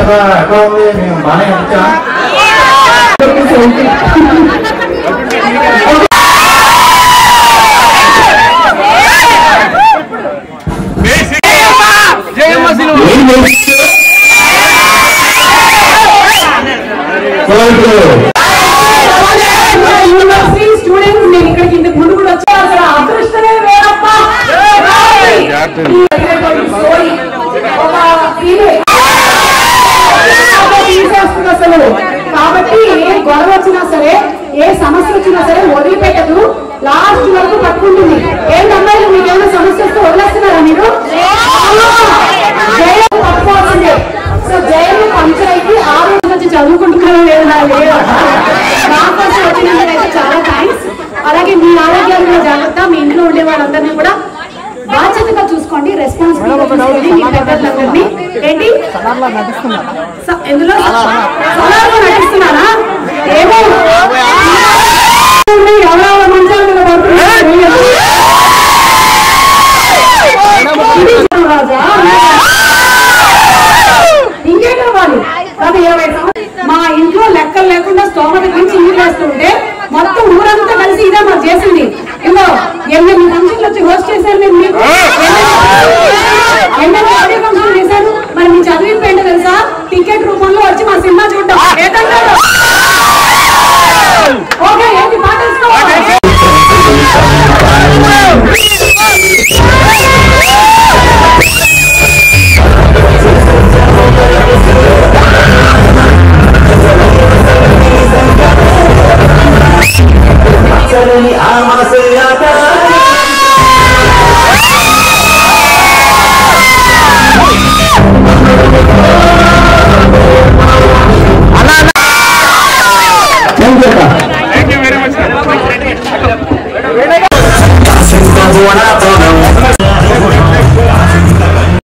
ఉంది మేము బాగానే వచ్చాం. స్టూడెంట్స్ నేను ఇక్కడికి ఇంతకు ముందు కూడా వచ్చాను. అసలు అదృష్టమే వేరప్ప. అసలు కాబట్టి ఏ గొడవ వచ్చినా సరే ఏ సమస్య వచ్చినా సరే వదిలిపెట్టదు, లాస్ట్ వరకు పట్టుకుంటుంది. ఏం అమ్మాయిలు మీకు ఏమైనా సమస్య వస్తే వదిలేస్తున్నారా మీరు? జైలు పట్టుకోవాల్సిందే. సో జైలు పంచాయతీ ఆ రోజు నుంచి చదువుకుంటున్నారో లేదా నాకు వచ్చినందుకైతే చాలా థ్యాంక్స్. అలాగే మీ ఆరోగ్యాలు కూడా జాగ్రత్త. మీ ఇంట్లో ఉండే వాళ్ళందరినీ కూడా బాధ్యతగా చూసుకోండి, రెస్పాన్సిబిలిటీ తీసుకోండి. మీ పెద్దలందరినీ ఏంటి ఎందులో సలార్లో నటిస్తున్నారా? ఏమో ఎవరెవరో మంచాల మీద పడుతున్నారు రాజా. ఇంకే కావాలి అది 20 సంవత్సరాలు మా ఇంట్లో లెక్కలు లేకుండా స్తోమత గురించి ఇల్లు వేస్తుంటే మొత్తం ఊరంతా కలిసి ఇదే మాకు చేసింది. ఇంకో 8 ఫంక్షన్లు వచ్చి హోస్ట్ చేశారు. నేను మీకు ఆడియో ఫంక్షన్ చేశాను. మరి మీ చదివింపు ఏంటో తెలుసా? టికెట్ రూపంలో వచ్చి మా సినిమా చూడటం. ఓకే ఏంటి పాట Thank you very much.